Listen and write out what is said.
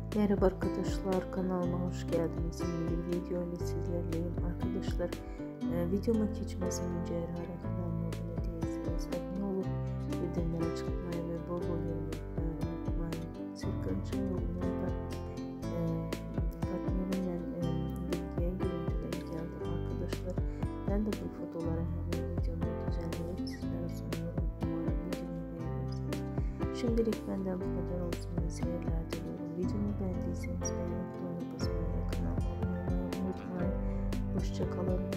Merhaba arkadaşlar, kanalıma hoş geldiniz. Yeni bir video ile sizlerleyim arkadaşlar. Videoma geçmeden önce eğer hala kanalıma abone değilseniz abone olup bildirimleri açmayı ve bol bol yorum yapmayı unutmayın. Serkan Çayoğlu'nda partneriyle birlikte görüntüleri geldi arkadaşlar. Ben de bu fotoğrafları hemen videomu düzenleyip sizlere sunuyorum. Umarım videomu beğenirsiniz. Şimdilik benden bu kadar olsun. Seyirler diliyorum. Videomu beğendiyseniz beğen butonuna basmayı ve kanalıma abone olmayı unutmayın. Hoşça kalın.